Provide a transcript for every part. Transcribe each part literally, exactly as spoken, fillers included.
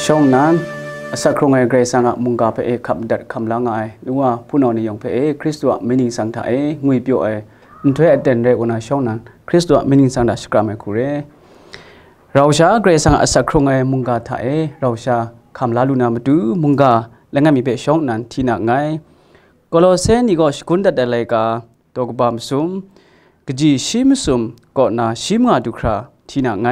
ช่องนั้นสักครู่ไงเกรซังมุงกาเพเอขับดัดคำลางไงหรือว่าผู้นอนในยองเพเอคริสต์มินิสังไทยงุยเปียวเออุ่นถ้วยเด่นเรวันช่องนั้นคริสต์มินิสังดัชกรามคูเรเราชาเกรซังสักครู่ไงมุงกาไทยเราชาคำลาลูนามาดูมุงกาและงั้นมีเปช่องนั้นที่นักไงก็เราเซนิก็สกุลดัดอะไรกาตัวกบามซุมกจีชิมซุมก็น่าชิมงาดูคราที่นักไง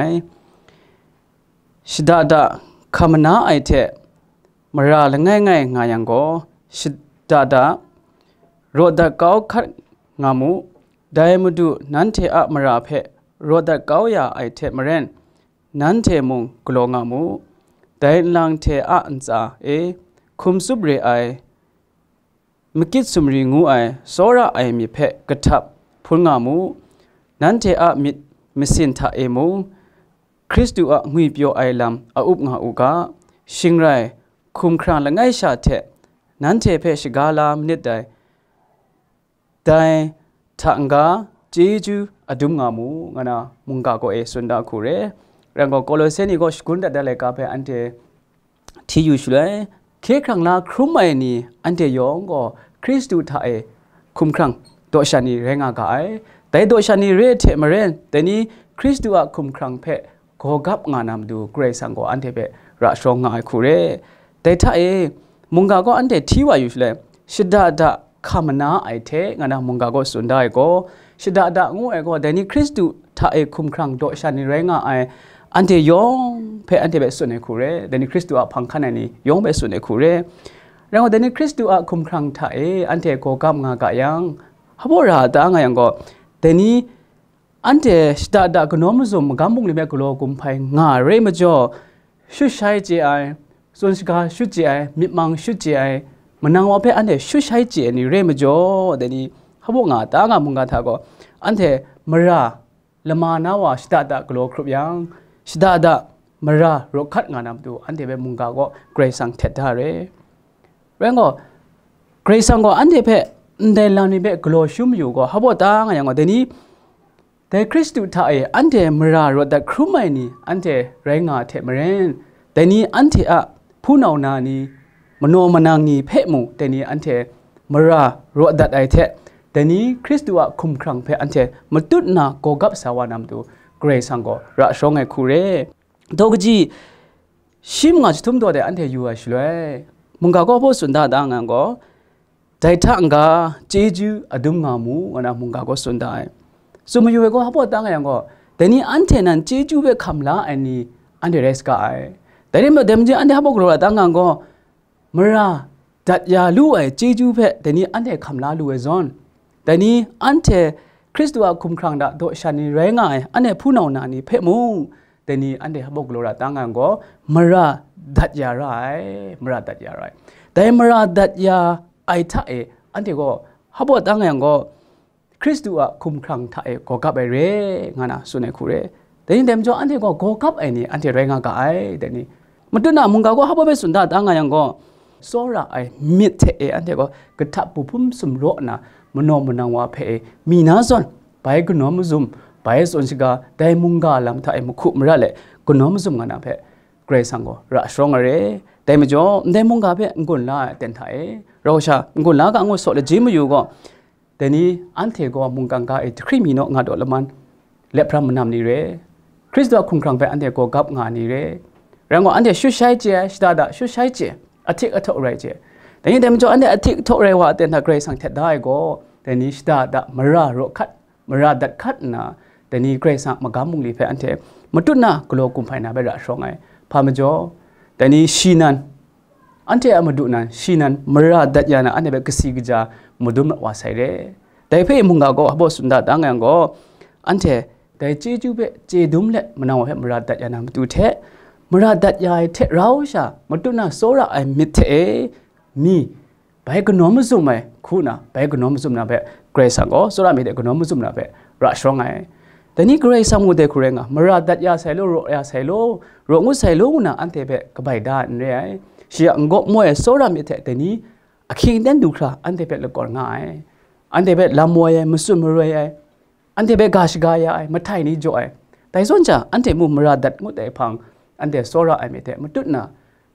ชิดาดาคำนาไอเทมาราละง่ายง่ายงายังก็ชิดาดารถดักเก้าขัดงามูได้มาดูนั้นเทอะมาราเพรถดักเก้ายาไอเทมาเรนนั้นเทมุงกลงามูได้ลังเทอะอันซาเอคุมสุบเรไอมกิดสุมริงูไอโซระไอมีเพกระทับพุงามูนั้นเทอะมิดมิสินทาเอมูคริสต์อะงุยเปียวไอลำอาอุบงาอุกาชิงไรคุมครานละง่ายชาเทนั้นเทเพชกาลามนิดใดได้ทังกาเจจูอดุมงามูงานามุงกาโกเอสุนดาคูเรรังก็โกโลเซนิก็สกุลดัดเลกาเพอันเทที่อยู่ช่วยเคครั้งลาครุมไอนี่อันเทยองก็คริสต์ทาเอคุมครั้งโดชานีเรงากาไอแต่โดชานีเรเทมาเรนแต่นี้คริสต์อะคุมครั้งเพโกกับงานำดูเกรซังก็อันเทเประชงงาคูเรแต่ถ้าเอมุงกาก็อันเทที่ว่าอยู่เลยชิดาดาคำนาไอเทงานามุงกาก็สุดได้ก็ชิดาดางูเอก็แต่นี้คริสต์ถ้าเอคุมครั้งโดชานีเรงาไออันเทยองเพอันเทเบสุนเอคูเรแต่นี้คริสต์อะพังคันนี้ยองเบสุนเอคูเรแล้วแต่นี้คริสต์อะคุมครั้งถ้าเออันเทโกกับงากายังฮับราตางายังก็แต่นี้อันเดสตาดากนอมซุมกัมบุงลิเมกโลกุมไพงาเรมจ่อชุดใช้เจไอส่วนสกาชุดเจไอมิมังชุดเจไอมันนางว่าเพอันเดชุดใช้เจนี่เรมจ่อเดนี่ฮับงาตางามุงกาทาก็อันเดมราละมานาวาสตาดากโลครุบยังสตาดามรารคัดงานำดูอันเดเบมุงกาก็เกรซังเทดาเรเรื่องก็เกรซังก็อันเดเพเดลานิเบกโลชุมอยู่ก็ฮับตางายังก็เดนี่แต่คริสต์ถ้าเออันเทมรารถดักครุมไอนี่อันเทแรงาเทมเรนแต่นี้อันเทอะผู้นานานี่มโนมนางนี่เพมูแต่นี้อันเทมรารถดักไอเทแต่นี้คริสต์ว่าคุมครังเพอันเทมาตุดนาโกกับสาวานำดูเกรซังก็ระชงไอคูเรดอกจีชิมงาจุ่มตัวเดอันเทอยู่ช่วยมุงกาก็พูดสุนดาดังก็ใจทังกาเจจูอดุมงามูอันนั้นมุงกาก็สุนดาสมัยอยู่ก็ฮับว่าตั้งอย่างก็แต่นี่อันเทนันเจจูเวคำลาอันนี้อันเดเรสกาไอแต่นี่มาเดมจีอันเดฮับกรอตั้งอย่างก็มราดัดยาลู่ไอเจจูเวแต่นี่อันเดคำลาลู่ไอซอนแต่นี่อันเทคริสต์ว่าคุมครังดาโดชานีแรงไออันเดผู้นานานี่เพมุงแต่นี่อันเดฮับกรอตั้งอย่างก็มราดัดยาไรมราดัดยาไรแต่มราดัดยาไอท่าเออันเดก็ฮับว่าตั้งอย่างก็คริสต์ว่าคุมครังท่าเอโกกับไอเรงานะสุนัยคูเรแต่นี่เดมจ่ออันเดก็โกกับไอนี่อันเดแรงากาไอแต่นี่มันตัวน่ะมุงกาก็ฮับว่าไปสุนดาตั้งอย่างก็โซระไอมิดเทเออันเดก็กระทับปุพุ่มสมโรนะมโนมนังว่าเพมีนาซอนไปกนอมซุมไปสนสิกาได้มุงกาลำท่าเอมุขุมระเลกนอมซุมงานะเพเกรซังก็ระชงเรแต่ไม่จ่อได้มุงกาเพงุนลาเต็นไทยเราชางุนลาก็งุสโลจิมอยู่ก็แต่นี้อันเทก็มุงกังกาไอครีมีโนงาดอลมันเล็บพระมันนำนี่เรคริสต์ว่าคุมครังไปอันเทก็กับงานนี่เรแรงว่าอันเทชุดใช้เจสตาดาชุดใช้เจอธิกอทอะไรเจแต่นี้เดมจ่ออันเทอธิกทอะไรว่าเต็นทักเรสังเทได้ก็แต่นี้สตาดามารารคัดมาราดัดคัดนะแต่นี้เกรซังมากามุงลีเพอันเทมาตุน่ะกลัวกุมภายนาเบระชงไงพามจ่อแต่นี้ชีนันอันเทอมาดูนั้นชีนันมาราดัดยานะอันเทเบกสิกจามุดุมว่าใส่เร่แต่เพื่อมุงกาก็ฮับสุนดาตั้งอย่างก็อันเทแต่เจจูเบเจดุมเล่มันเอาให้มราดัดยานามตุเทมราดัดยาเทเราชามาตุน่าโซระไอมิเทมีไปกนอมซุมไหมคู่น่ะไปกนอมซุมน่ะเบเกรซังก็โซระมีเดกนอมซุมน่ะเบรัชงไงแต่นี่เกรซังมุเดคุเรงอ่ะมราดัดยาใส่โลโรยาใส่โลโรงุใส่โลน่ะอันเทเบกบายด้านเนี่ยเชียงก็มวยโซระมีเทแต่นี้อคิงเดนดูคราอันเทเบละก่อนง่ายอันเทเบลามวยมุสุมรวยอันเทเบกาชกายามาไทยนี่จ่อยแต่ส่วนจ้าอันเทมุมราดัดมุดไอพังอันเทโซระไอเมเทมุตุน่ะ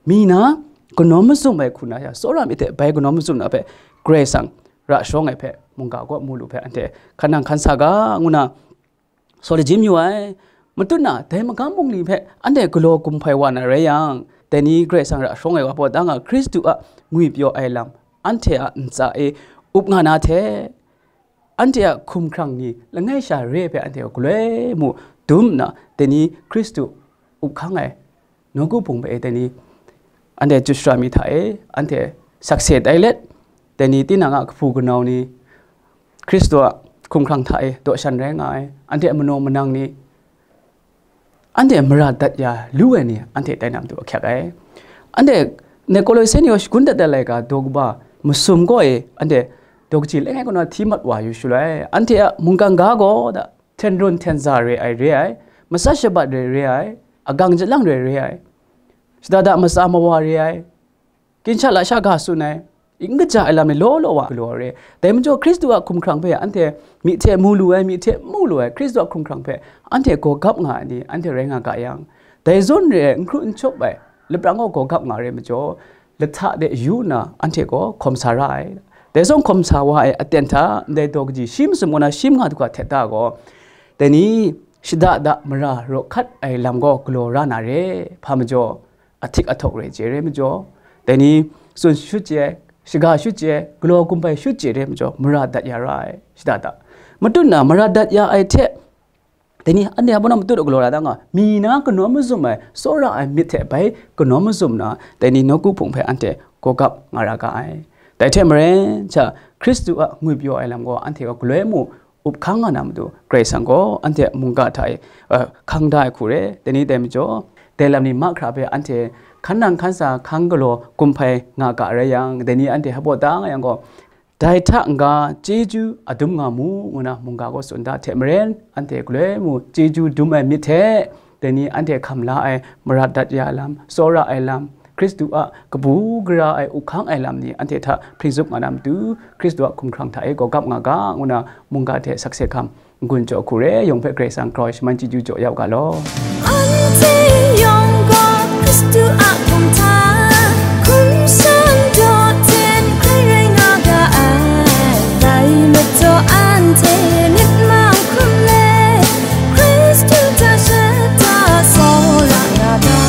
มีนะก็น้อมมาสุ่มไปคุณนะอย่าโซรามิเตไปก็น้อมมาสุ่มนะเพ่เกรซังระช่วงไงเพ่มุงกาก็มูลูเพ่อันเตขันนังขันสากางุนะโซลิจิมอยู่ไอ้มันตุนนะแต่มันก็มุงลีเพ่อันเตกลัวกุมไพวันอะไรยังแต่นี้เกรซังระช่วงไงว่าพอดังอ่ะคริสต์อ่ะงุยเปียวไอลำอันเตอ่ะนซาเออุบงานาเทอันเดียคุมครั้งนี้แล้วไงชาเร่ไปอันเดียกเลยมูดุมนะแต่นี้คริสต์อุบข้างไงน้องกูปุ่งไปแต่นี้อันเดียจุดสามีไทยอันเดียสักเสดไอเล็ดแต่นี้ที่นางผู้กันเอานี้คริสต์คุมครั้งไทยตัวฉันแรงไงอันเดียมโนมนังนี้อันเดียมราดัดยาลู่เอนี่อันเดียได้นำตัวแค่ไงอันเดียในโคโลเซนิโอสกุนดัดอะไรกันดอกบ้ามุสลิมก็เออันเดียดอกจิเล่ก็น่าที่มัดวายุชุเลยอันที่มุงกังกาโก้ดะเทนรุนเทนซาเรไอเรไอมาซาชบัดเรเรไออากังจัลังเรเรไอสดาดะมาซามาวาเรไอกินชาลาชากาสุนัยอิงกจ่าไอลามิโลโลวะกลัวเรแต่มันจะคริสต์ว่าคุมครั้งเพ่อันที่มีเทมูลูไอมีเทมูลูไอคริสต์ว่าคุมครั้งเพ่อันที่โกกับงานนี้อันที่เรงากายังแต่ส่วนเรื่องครุนชกไปเล็บรังก็โกกับงานเรมันจะเล็ดท่าเดยูน่ะอันที่ก็คมสาระไอแต่ส่งคำสาวไออัตเทนท่าในดอกจีชิมสมุนชิมงาดุกาเทตาก็แต่นี้ชิดาดามราโรคัดไอลำก็กลัวรานาเรพามจ่ออธิกอทกเรเจเรมจ่อแต่นี้ส่วนชุดเจชิกาชุดเจกลัวกุมไปชุดเจเรมจ่อมราดัดยาไรชิดาดามาตุนน่ะมราดัดยาไอเทแต่นี้อันเดียบน้ำตัวกลัวราดังอ่ะมีนะก็น้อมซุ่มไปโซราไอมิเทไปก็น้อมซุ่มนะแต่นี้นกูผงไปอันเทก็กับงารากาไอแต่เทมเรนจะคริสต์อ่ะงุยเปียวไอลำก็อันเทก็กลัวมูอุบข้างนำดูเกรซังก็อันเทมุงกาไทยเอ่อข้างได้คู่เร่แต่นี้เต็มจ่อแต่ลำนี้มากครับเพื่ออันเทขันนังขันสาขังกลัวกุมไพงากะอะไรยังแต่นี้อันเทฮับตังยังก็ได้ทังกาเจจูอดุมงามูนะมุงกาก็สุนดาเทมเรนอันเทกลัวมูเจจูดุมไอมิเทแต่นี้อันเทคำลาไอมรัดดัดยาลำโซราไอลำคริสต์อ่ะกบูกราไออุคังไอลำนี้อันเทท่าพริซุกงานำดูคริสต์อ่ะคุมครั้งไทยก็กับงากางุนะมุงกาเทสักเสกคำกุนโจคูเรยงเพเกรซังครอยมันจิจูโจยาวกาโลอันเทยงก็คริสต์อ่ะคุมทาคุมสันโดเทนใครไรงากาไอได้มาโจอันเทนิดมาคุมเลคริสต์จะเชตาโซลานาดา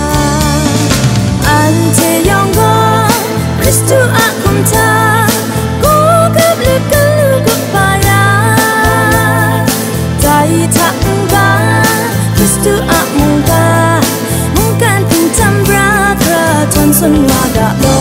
อันเทยองก็คริสต์อาคุมทากูกับเล็กกันลูกกับปาราใจทักกาคริสต์อามุงกามุงการพิงจำรักระทนสนวากาโล